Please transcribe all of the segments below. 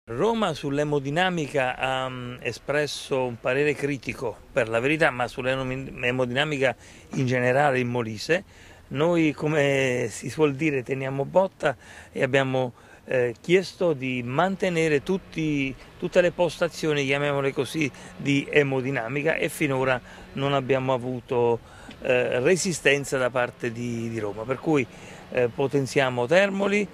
Roma sull'emodinamica ha espresso un parere critico, per la verità, ma sull'emodinamica in generale in Molise. Noi, come si suol dire, teniamo botta e abbiamo chiesto di mantenere tutte le postazioni, chiamiamole così, di emodinamica, e finora non abbiamo avuto resistenza da parte di Roma, per cui potenziamo Termoli.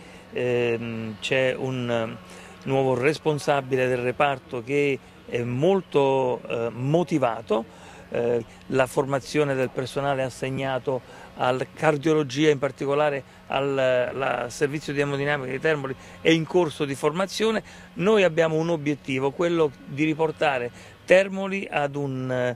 C'è un nuovo responsabile del reparto che è molto motivato. La formazione del personale assegnato alla cardiologia, in particolare al servizio di emodinamica di Termoli, è in corso di formazione. Noi abbiamo un obiettivo, quello di riportare Termoli ad un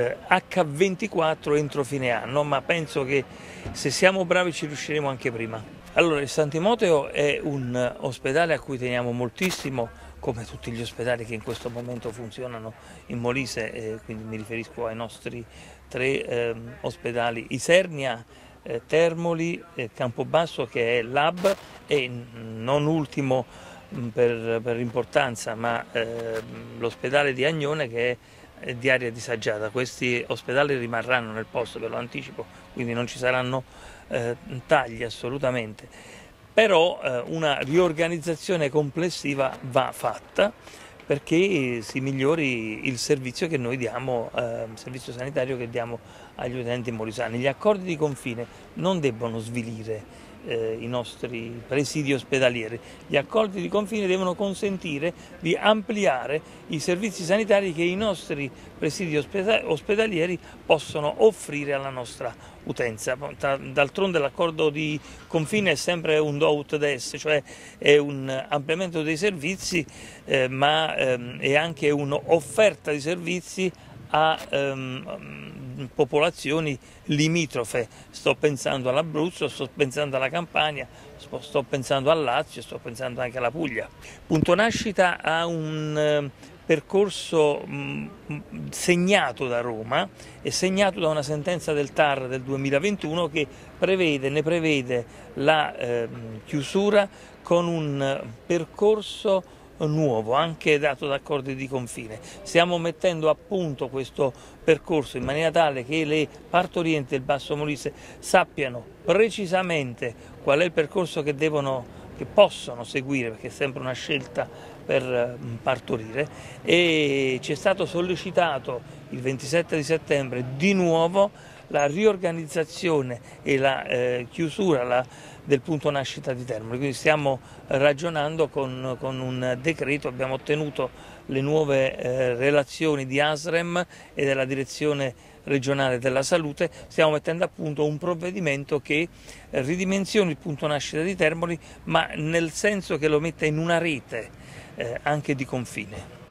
H24 entro fine anno, ma penso che se siamo bravi ci riusciremo anche prima. Allora, il San Timoteo è un ospedale a cui teniamo moltissimo, come tutti gli ospedali che in questo momento funzionano in Molise, quindi mi riferisco ai nostri tre ospedali: Isernia, Termoli, Campobasso, che è l'hub, e non ultimo per importanza, ma l'ospedale di Agnone, che è di area disagiata. Questi ospedali rimarranno nel posto, ve lo anticipo, quindi non ci saranno tagli assolutamente. Però una riorganizzazione complessiva va fatta perché si migliori il servizio che noi diamo, il servizio sanitario che diamo agli utenti molisani. Gli accordi di confine non debbono svilire i nostri presidi ospedalieri. Gli accordi di confine devono consentire di ampliare i servizi sanitari che i nostri presidi ospedalieri possono offrire alla nostra utenza. D'altronde l'accordo di confine è sempre un do ut des, cioè è un ampliamento dei servizi, ma è anche un'offerta di servizi a popolazioni limitrofe. Sto pensando all'Abruzzo, sto pensando alla Campania, sto pensando al Lazio, sto pensando anche alla Puglia. Punto Nascita ha un percorso segnato da Roma e segnato da una sentenza del TAR del 2021 che ne prevede la chiusura con un percorso nuovo, anche dato da accordi di confine. Stiamo mettendo a punto questo percorso in maniera tale che le partorienti del Basso Molise sappiano precisamente qual è il percorso che possono seguire, perché è sempre una scelta per partorire, e ci è stato sollecitato il 27 di settembre di nuovo la riorganizzazione e la chiusura del punto nascita di Termoli. Quindi stiamo ragionando con un decreto, abbiamo ottenuto le nuove relazioni di ASREM e della Direzione regionale della salute. Stiamo mettendo a punto un provvedimento che ridimensioni il punto nascita di Termoli, ma nel senso che lo metta in una rete anche di confine.